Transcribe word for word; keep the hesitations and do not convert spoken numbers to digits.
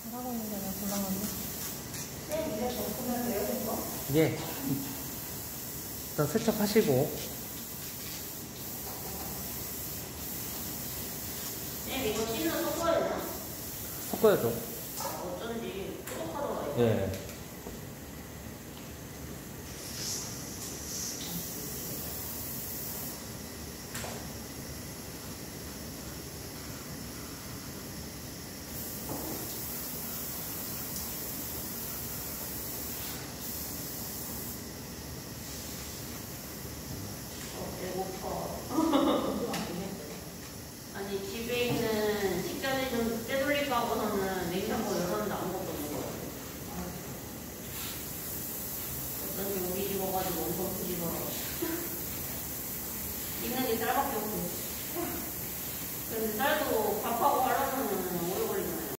잘하고 있는데 왜 곤란한데? 네, 이제 접근을 돼요, 이거? 예. 일단 세척하시고. 네, 이거 씻는 섞어야 되나? 섞어야죠. 어쩐지 부족하더라고요. 예.